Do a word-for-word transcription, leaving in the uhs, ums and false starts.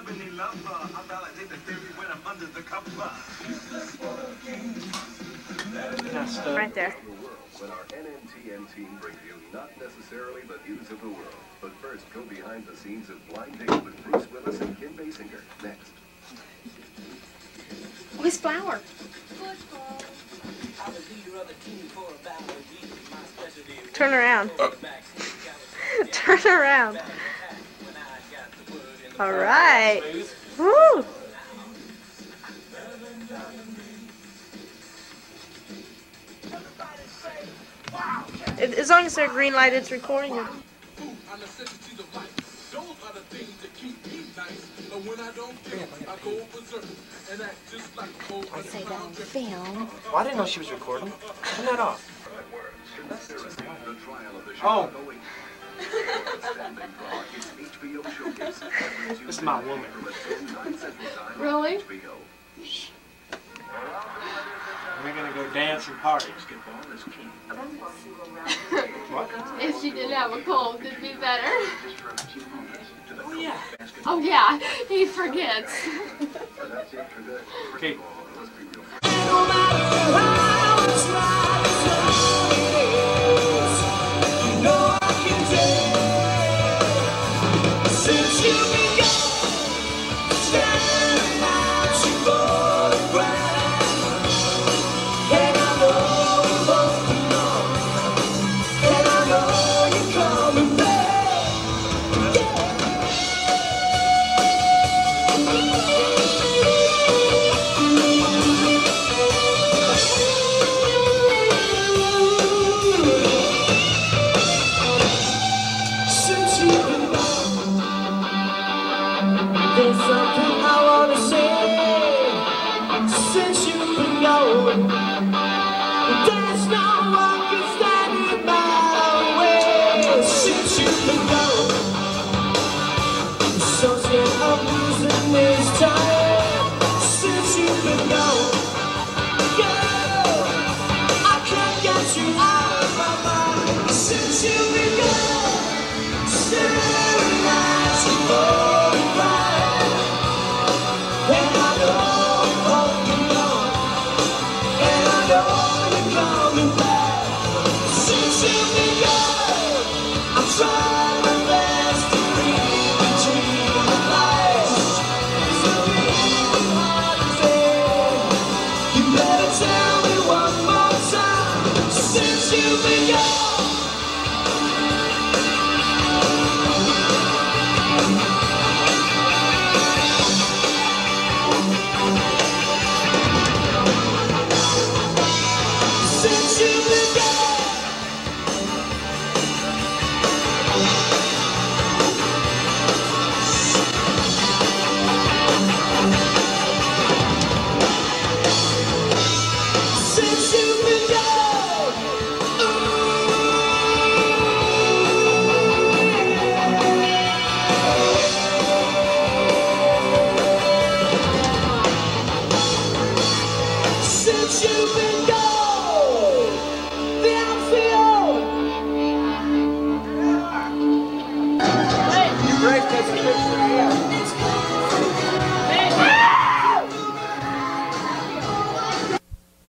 Right there. When our N N T N team brings you not necessarily the news of the world, but first go behind the scenes of Blind Date with Bruce Willis and Kim Basinger. Next. Oh, his flower. Turn around. Turn around. All right. Woo. As long as they're green light, it's recording it. I say that on film. Well, I didn't know she was recording. Turn that off. Oh. This is my woman. Really? We're gonna go dance and party. What? If she didn't have a cold, it'd be better. Oh yeah. Oh yeah, he forgets. Okay. There's something I wanna say since you've been gone. There's no one can stand in my way since you've been gone. So scared of losing this time since you've been gone. Girl, I can't get you out of my mind since you've been gone. Staring at you falling by. And I know you're holding on, and I know you're coming back. Since you've been gone, I'm trying my best to read between the lines. So it's hard to say. You better tell me one more time. Since you've been gone. Since you've been gone.